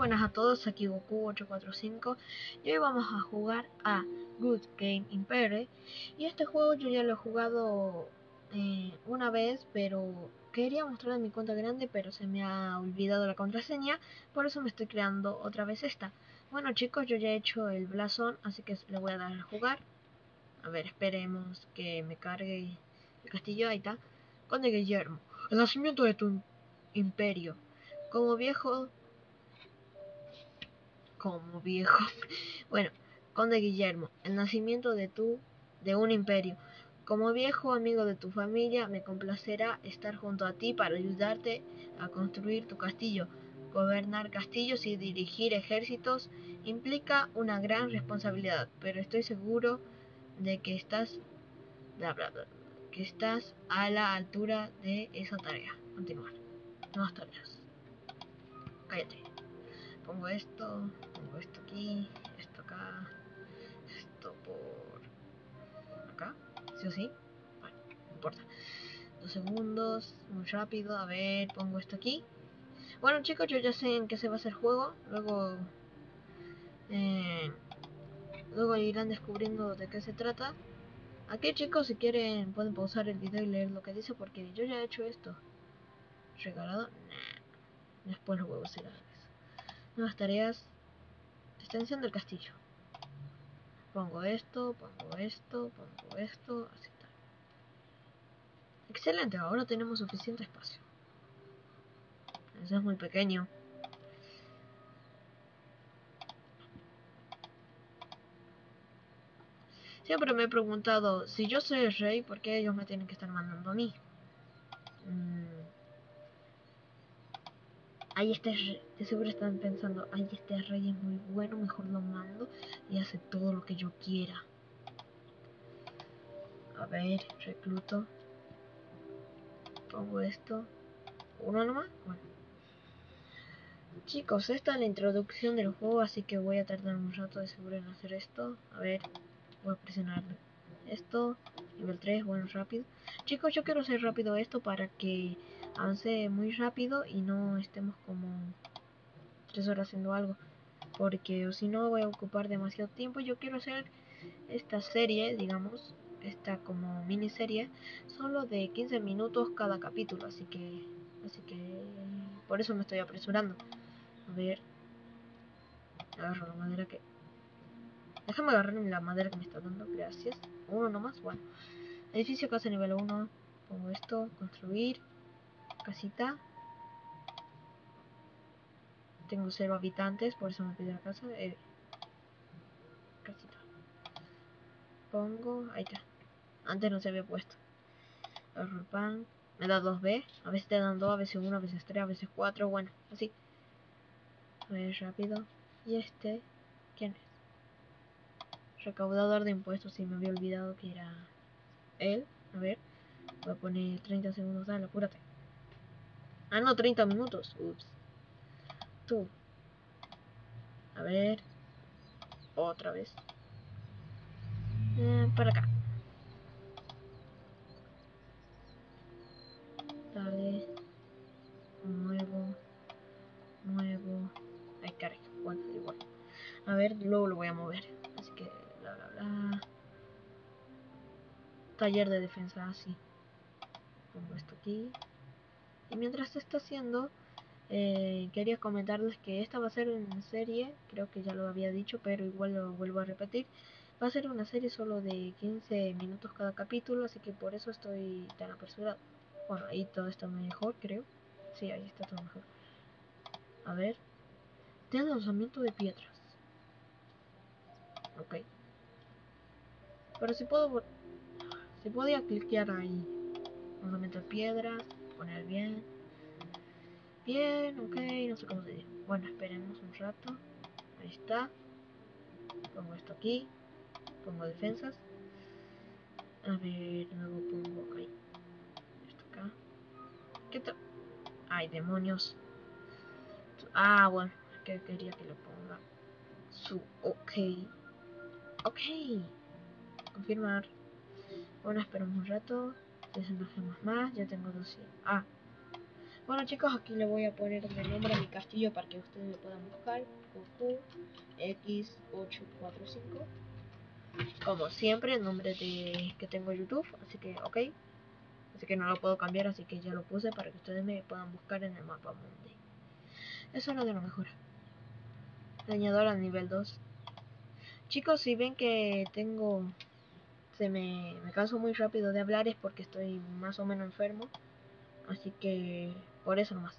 buenas a todos, aquí Goku845 y hoy vamos a jugar a Good Game Imperial. Y este juego yo ya lo he jugado una vez, pero quería mostrar mi cuenta grande, pero se me ha olvidado la contraseña, por eso me estoy creando otra vez esta. Bueno chicos, yo ya he hecho el blasón, así que le voy a dar a jugar. A ver, esperemos que me cargue el castillo, ahí está. Conde Guillermo, el nacimiento de tu imperio. Como viejo... Bueno, Conde Guillermo, el nacimiento de un imperio. Como viejo amigo de tu familia, me complacerá estar junto a ti para ayudarte a construir tu castillo. Gobernar castillos y dirigir ejércitos implica una gran responsabilidad, pero estoy seguro de que estás a la altura de esa tarea. Continuar. Nuevas tareas. Cállate. Pongo esto aquí, esto acá, esto por acá, sí o sí, bueno, no importa. 2 segundos, muy rápido, a ver, pongo esto aquí. Bueno chicos, yo ya sé en qué se basa el juego, luego irán descubriendo de qué se trata. Aquí chicos, si quieren pueden pausar el video y leer lo que dice, porque yo ya he hecho esto. ¿Regalado? Nah. Después los huevos serán eso. Nuevas tareas. Extensión del castillo. Pongo esto, así está. Excelente, ahora tenemos suficiente espacio. Eso es muy pequeño. Siempre me he preguntado, si yo soy el rey, ¿por qué ellos me tienen que estar mandando a mí? Ahí este rey, de seguro están pensando, ay, este rey es muy bueno, mejor lo mando y hace todo lo que yo quiera. A ver, recluto. Pongo esto. ¿Uno nomás? Bueno. Chicos, esta es la introducción del juego, así que voy a tardar un rato de seguro en hacer esto. A ver, voy a presionar esto. Nivel 3, bueno, rápido. Chicos, yo quiero hacer rápido esto para que avance muy rápido y no estemos como 3 horas haciendo algo. Porque si no voy a ocupar demasiado tiempo. Yo quiero hacer esta serie, digamos, esta como miniserie, solo de 15 minutos cada capítulo. Así que por eso me estoy apresurando. A ver, agarro la madera que... Déjame agarrar la madera que me está dando, gracias. Uno nomás, bueno. Edificio casa nivel 1. Pongo esto, construir. Casita. Tengo 0 habitantes, por eso me pide la casa. Casita. Pongo, ahí está. Antes no se había puesto. Agarro el pan. Me da 2B. A veces te dan 2, a veces 1, a veces 3, a veces 4. Bueno, así. A ver, rápido. ¿Y este? ¿Quién es? Recaudador de impuestos. Si me había olvidado que era él. A ver. Voy a poner 30 segundos. Dale, apúrate. Ah, no, 30 minutos. Ups. Tú. A ver. Otra vez. Para acá. Dale. Nuevo. Ay, caray. Bueno, igual. A ver, luego lo voy a mover. Así que, bla, bla, bla. Taller de defensa, así. Pongo esto aquí. Y mientras se está haciendo, quería comentarles que esta va a ser una serie. Creo que ya lo había dicho, pero igual lo vuelvo a repetir. Va a ser una serie solo de 15 minutos cada capítulo, así que por eso estoy tan apresurado. Bueno, ahí todo está mejor, creo. Sí, ahí está todo mejor. A ver. Tiene lanzamiento de piedras. Ok. Pero si podía cliquear ahí. Lanzamiento de piedras. Poner bien. Bien, ok. No sé cómo se dice. Bueno, esperemos un rato. Ahí está. Pongo esto aquí. Pongo defensas. A ver, luego pongo ahí. Esto acá. ¿Qué tal? Ay, demonios. Ah, bueno. Que quería que lo ponga. Ok. Ok. Confirmar. Bueno, esperamos un rato. 60 gemas más. Ya tengo 200. Ah. Bueno chicos, aquí le voy a poner de nombre a mi castillo para que ustedes me puedan buscar. Goku X845. Como siempre, el nombre de que tengo YouTube, así que ok. Así que no lo puedo cambiar, así que ya lo puse para que ustedes me puedan buscar en el mapa mundi. Eso no de lo mejor. Leñador al nivel 2. Chicos, si ven que me canso muy rápido de hablar es porque estoy más o menos enfermo. Así que por eso nomás.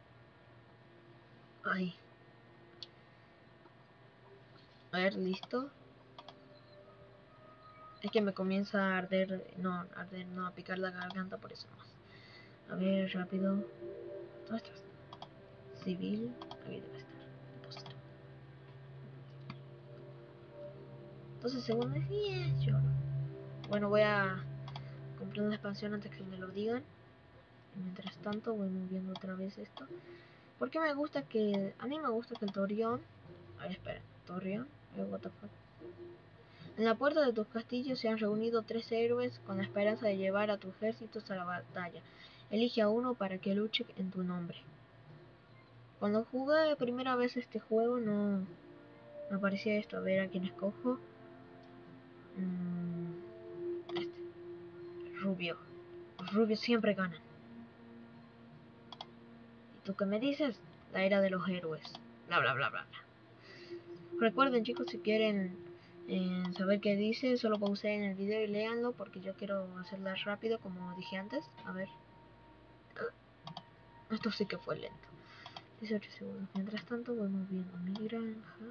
Ay. A ver, listo. Es que me comienza a arder, no, a picar la garganta por eso nomás. A ver, rápido. ¿Dónde estás? Civil. Aquí debe estar. Depósito. 12 segundos. Yo no. Bueno, voy a comprar una expansión antes que me lo digan. Y mientras tanto voy moviendo otra vez esto. Porque me gusta que... A mí me gusta que el Torión... A ver, espera. Torión. What the fuck. En la puerta de tus castillos se han reunido 3 héroes con la esperanza de llevar a tus ejércitos a la batalla. Elige a uno para que luche en tu nombre. Cuando jugué primera vez este juego no me aparecía esto. A ver a quién escojo. Este. Rubio. Los rubios siempre ganan. ¿Y tú qué me dices? La era de los héroes. Bla bla bla bla bla. Recuerden chicos, si quieren saber qué dice, solo pauseen el video y léanlo porque yo quiero hacerla rápido como dije antes. A ver. Esto sí que fue lento. 18 segundos. Mientras tanto voy moviendo mi granja.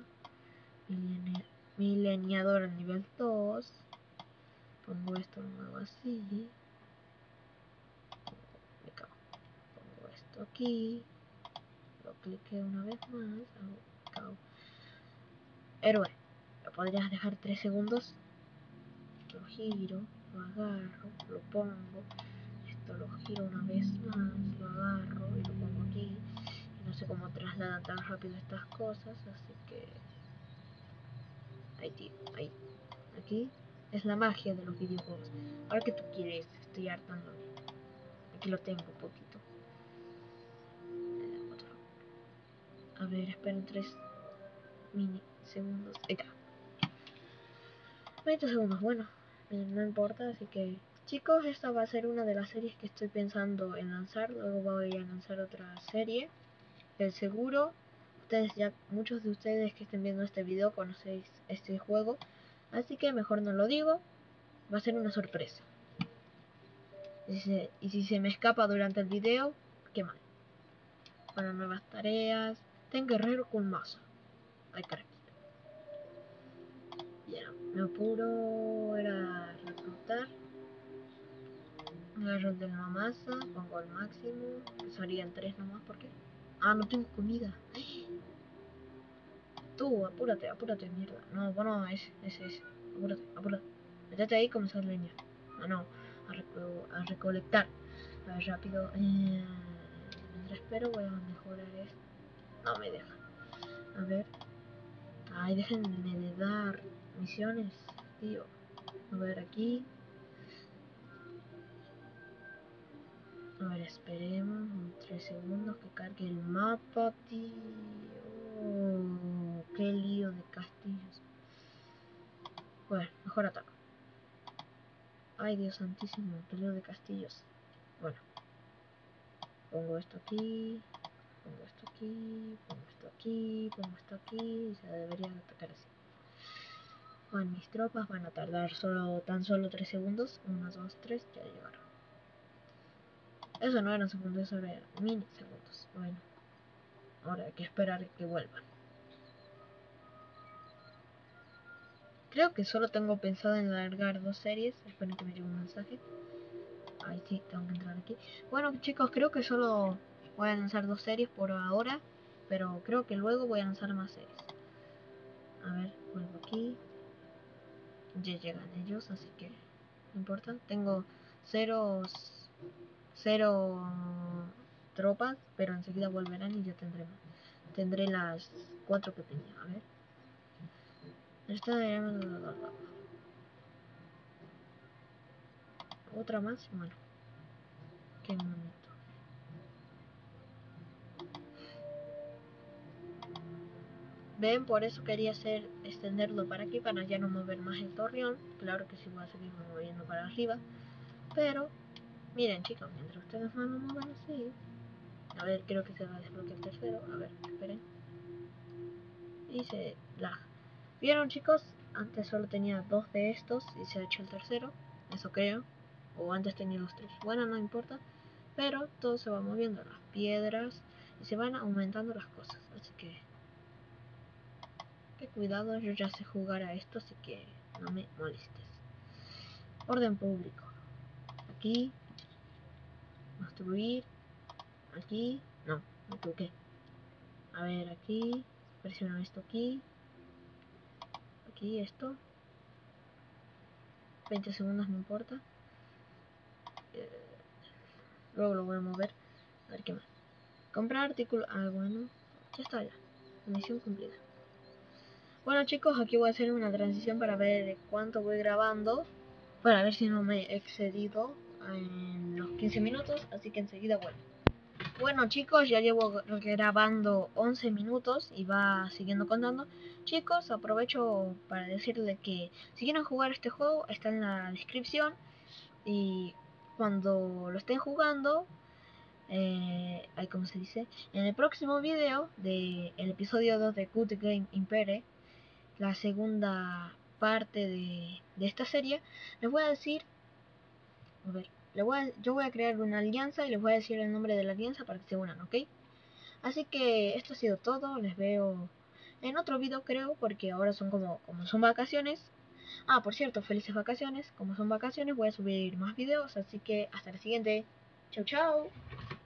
Mileniador al nivel 2. Pongo esto nuevo así. Me cago. Pongo esto aquí. Lo cliqueo una vez más. Me cago. Héroe. ¿Lo podrías dejar 3 segundos? Lo giro. Lo agarro. Lo pongo. Esto lo giro una vez más. Lo agarro y lo pongo aquí. Y no sé cómo trasladan tan rápido estas cosas. Así que... Ahí, tío. Ahí. Aquí es la magia de los videojuegos. Ahora que tú quieres, estoy hartándome. Aquí lo tengo un poquito. A ver, esperen 3 mini segundos. Ahí está. 20 segundos, bueno, no importa, así que... Chicos, esta va a ser una de las series que estoy pensando en lanzar. Luego voy a lanzar otra serie. El seguro, muchos de ustedes que estén viendo este video conocéis este juego. Así que mejor no lo digo. Va a ser una sorpresa. Y si se me escapa durante el video, qué mal. Para nuevas tareas. Ten guerrero con masa. Ay, carajito. Ya, me apuro. Era reclutar. Agarro el de la masa. Pongo al máximo. Usarían 3 nomás porque... Ah, no tengo comida. Tú, apúrate, apúrate, mierda. No, bueno, ese. Apúrate, apúrate. Métete ahí como esa leña. Ah, no. A recolectar. A ver, rápido. Mientras espero voy a mejorar esto. No me deja. A ver. Ay, déjenme de dar misiones, tío. A ver aquí. A ver, esperemos 3 segundos que cargue el mapa, tío. Oh, qué lío de castillos. Bueno, mejor ataco. Ay, Dios santísimo, qué lío de castillos. Bueno, pongo esto aquí. Pongo esto aquí. Pongo esto aquí. Pongo esto aquí. Y se deberían atacar así. Bueno, mis tropas van a tardar tan solo 3 segundos. 1, 2, 3, ya llegaron. Eso no eran segundos, eso eran mini segundos. Bueno, ahora hay que esperar que vuelvan. Creo que solo tengo pensado en alargar 2 series. Esperen que me llegue un mensaje. Ay, sí, tengo que entrar aquí. Bueno, chicos, creo que solo voy a lanzar 2 series por ahora. Pero creo que luego voy a lanzar más series. A ver, vuelvo aquí. Ya llegan ellos, así que no importa. Tengo 0 tropas, pero enseguida volverán y ya tendré las 4 que tenía. A ver. Esta otra más. Bueno, qué bonito. Ven, por eso quería extenderlo para aquí, para ya no mover más el torreón. Claro que sí voy a seguir moviendo para arriba. Pero, miren chicos, mientras ustedes no lo muevan así. A ver, creo que se va a desbloquear el tercero. A ver, esperen. Y se lag. ¿Vieron chicos? Antes solo tenía 2 de estos y se ha hecho el tercero. Eso creo. O antes tenía los 3. Bueno, no importa. Pero todo se va moviendo, las piedras. Y se van aumentando las cosas. Así que cuidado, yo ya sé jugar a esto, así que no me molestes. Orden público. Aquí. Construir. Aquí. No, me equivoqué. A ver, aquí. Presiono esto aquí. Aquí esto. 20 segundos no importa. Luego lo voy a mover. A ver qué más. Comprar artículo. Ah, bueno. Ya está ya. Misión cumplida. Bueno chicos, aquí voy a hacer una transición para ver cuánto voy grabando. Para ver si no me he excedido en los 15 minutos. Así que enseguida vuelvo. Bueno chicos, ya llevo grabando 11 minutos y va siguiendo contando. Chicos, aprovecho para decirles que si quieren jugar este juego está en la descripción. Y cuando lo estén jugando, ¿cómo se dice? En el próximo video del episodio 2 de Good Game Impere, la segunda parte de esta serie, les voy a decir, a ver, yo voy a crear una alianza y les voy a decir el nombre de la alianza para que se unan, ¿ok? Así que esto ha sido todo, les veo en otro video creo, porque ahora son como son vacaciones. Ah, por cierto, felices vacaciones, como son vacaciones voy a subir más videos, así que hasta la siguiente. Chau chau.